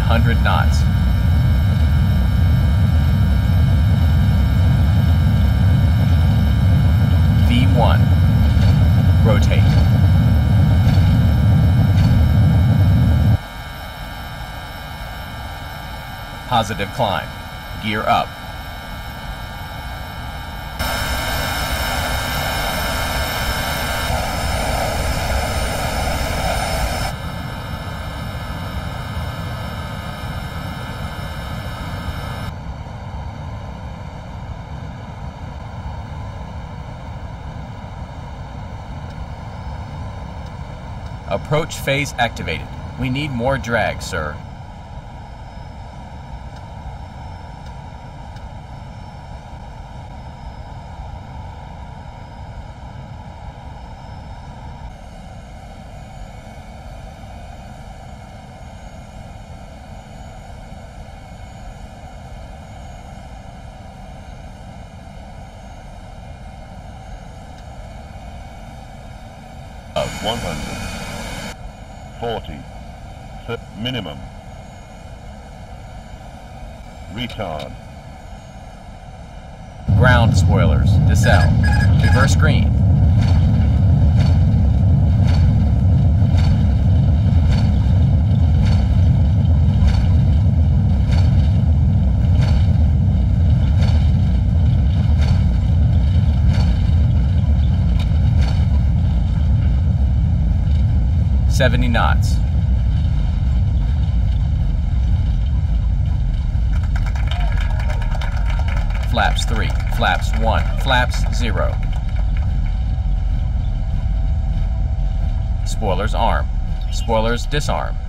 100 knots. V1. Rotate. Positive climb. Gear up. Approach phase activated. We need more drag, sir. Of 140 minimum. Retard. Ground spoilers. Decel. Reverse green. $70 knots. Flaps 3, flaps 1, flaps 0. Spoilers arm. Spoilers disarm.